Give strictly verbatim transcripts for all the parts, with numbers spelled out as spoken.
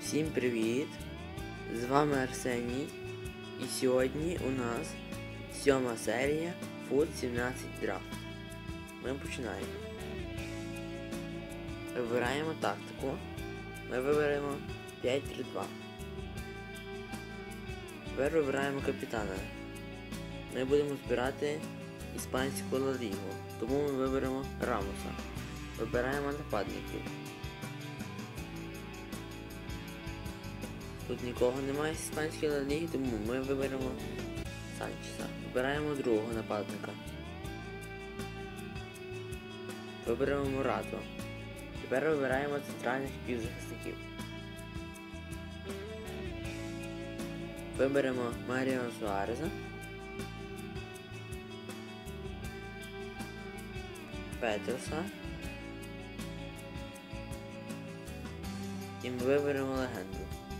Всім привіт! З вами Арсеній, і сьогодні у нас сьома серія фут сімнадцять Draft. Ми починаємо. Вибираємо тактику. Ми виберемо п'ять три два. Тепер вибираємо капітана. Ми будемо збирати іспанську Ла Лігу, тому ми виберемо Рамоса. Вибираємо нападників. Тут нікого немає з іспанської Ла Ліги, тому ми виберемо Санчеса. Вибираємо другого нападника. Виберемо Морато. Тепер вибираємо центральних півзахисників. Виберемо Маріо Суареза. Петерса. І ми виберемо легенду.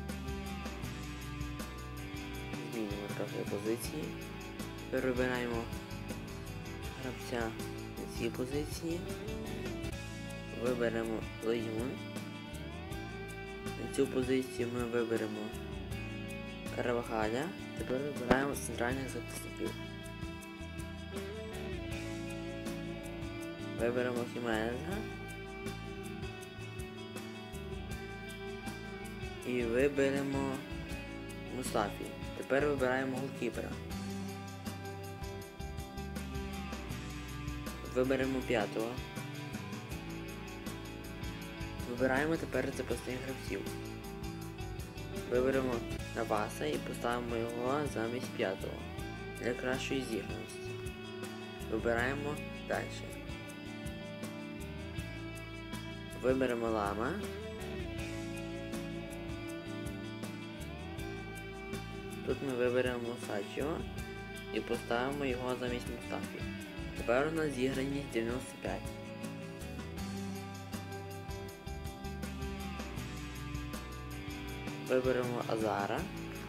Змінимо трохи позиції. Тепер вибираємо гравця на цій позиції. Виберемо Леюн. На цю позицію ми виберемо Карвахаля. Тепер вибираємо центральних захисників. Виберемо Хіменеза. І виберемо Мустафі. Тепер вибираємо голкіпера. Виберемо п'ятого. Вибираємо тепер запасних гравців. Виберемо Наваса і поставимо його замість п'ятого для кращої зіграності. Вибираємо далі. Виберемо Лама. Тут ми виберемо Сачіо і поставимо його замість Мустафі. Тепер у нас зіграність дев'яносто п'ять. Виберемо Азара.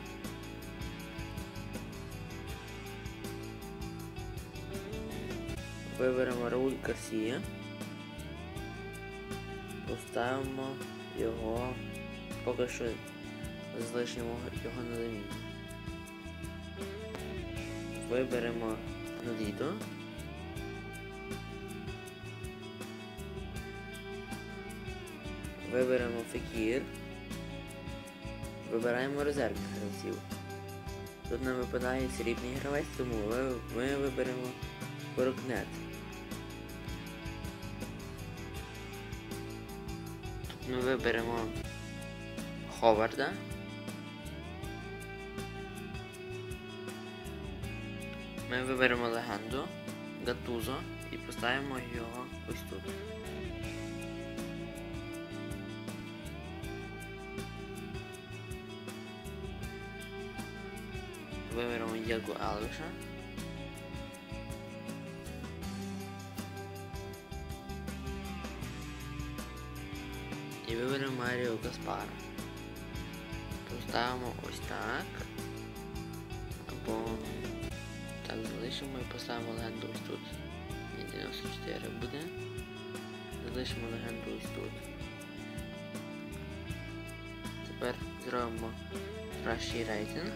Виберемо Рауль Гарсія. Поставимо його, поки що залишимо його на заміну. Виберемо Нолідо. Виберемо Фекір. Вибираємо резервних гравців. Тут нам випадає срібний гравець, тому ми виберемо Корокнет. Тут ми виберемо Ховарда. Ми виберемо легенду Гатузо і поставимо його ось тут. Виберемо Єго Алвіша. І виберемо Маріо Гаспара. Поставимо ось так. Або так залишимо і поставимо легенду ось тут. Ні, дев'яносто чотири буде. Залишимо легенду ось тут. Тепер зробимо кращий рейтинг.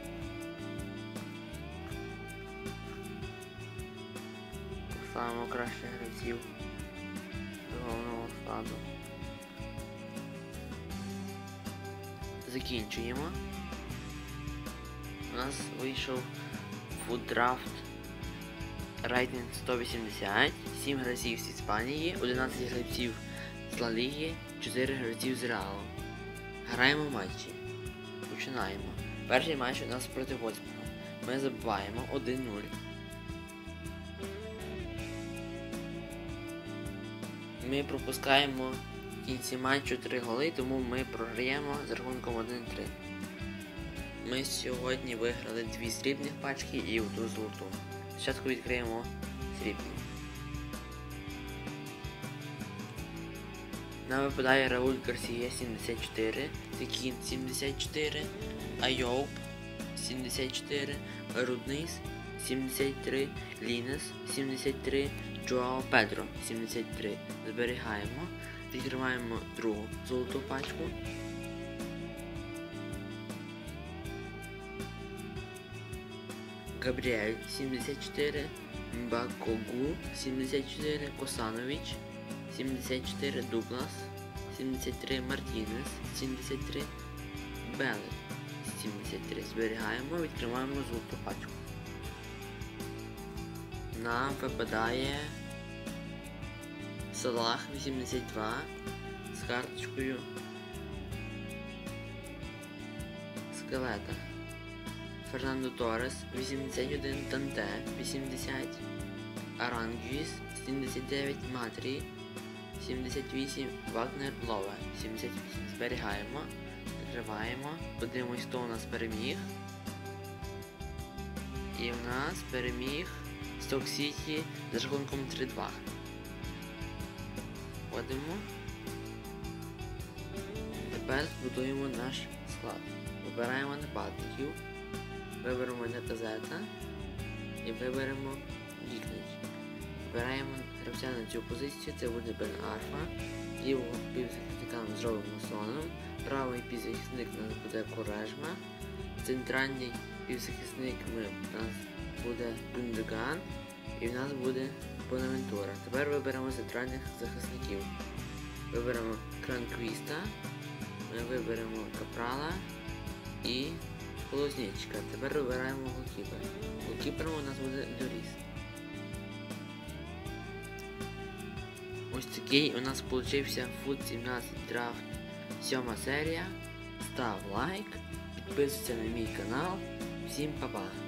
Поставимо кращих гравців до головного складу. Закінчуємо. У нас вийшов Foot Draft рейтинг сто вісімдесят, сім гравців з Іспанії, одинадцять гравців з Ла Ліги, чотири гравців з Реалу. Граємо матчі. Починаємо. Перший матч у нас проти восьмого. Ми забиваємо один нуль. Ми пропускаємо в кінці матчу три голи, тому ми програємо з рахунком один три. Ми сьогодні виграли дві срібних пачки і одну золоту. Спочатку відкриємо срібні. Нам випадає Рауль Гарсія сімдесят чотири, Текін сімдесят чотири, Айоп сімдесят чотири, Руднис сімдесят три, Лінес сімдесят три, Джоао Педро сімдесят три. Зберігаємо, відкриваємо другу золоту пачку. Габріель сімдесят чотири, Мбакогу сімдесят чотири, Косанович сімдесят чотири, Дуглас сімдесят три, Мартінес сімдесят три, Белет сімдесят три. Зберігаємо, відкриваємо жовту пачку. Нам випадає Салах вісімдесят два з карточкою скелета. Фернандо Торес вісімдесят один, Танте вісімдесят, Арангюїс сімдесят дев'ять, Матрі сімдесят вісім, Вагнер Лове сімдесят вісім. Зберігаємо, закриваємо, подивимось, хто у нас переміг. І в нас переміг Сток Сіті з рахунком три-два. Вводимо. Тепер збудуємо наш склад. Вибираємо нападників, виберемо Неказета і виберемо Вікніч. Вибираємо гравця на цю позицію, це буде Бен Арфа. Лівого півзахисника зробимо Соном, правий півзахисник у нас буде Корежма, центральний півзахисник ми, у нас буде Гундоган і в нас буде Бонавентура. Тепер виберемо центральних захисників. Виберемо Кранквіста, ми виберемо Капрала і Колоснічка. Тепер вибираємо голкіпера. Голкіпером у нас буде Доріс. Ось такий у нас получився фут сімнадцять драфт сьома серія. Став лайк, підписуйся на мій канал. Всім па-па!